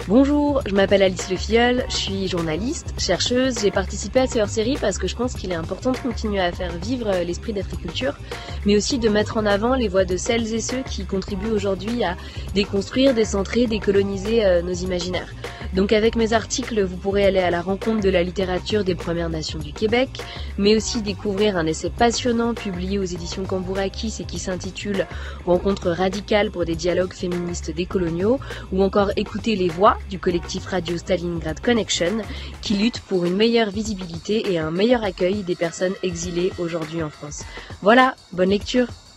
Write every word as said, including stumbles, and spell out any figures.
Bonjour, je m'appelle Alice Le Filleul, je suis journaliste, chercheuse, j'ai participé à ces hors-séries parce que je pense qu'il est important de continuer à faire vivre l'esprit d'agriculture, mais aussi de mettre en avant les voix de celles et ceux qui contribuent aujourd'hui à déconstruire, décentrer, décoloniser euh, nos imaginaires. Donc avec mes articles, vous pourrez aller à la rencontre de la littérature des Premières Nations du Québec, mais aussi découvrir un essai passionnant publié aux éditions Cambourakis et qui s'intitule « Rencontres radicales pour des dialogues féministes décoloniaux » ou encore écouter les voix du collectif radio Stalingrad Connection qui lutte pour une meilleure visibilité et un meilleur accueil des personnes exilées aujourd'hui en France. Voilà, bonne lecture!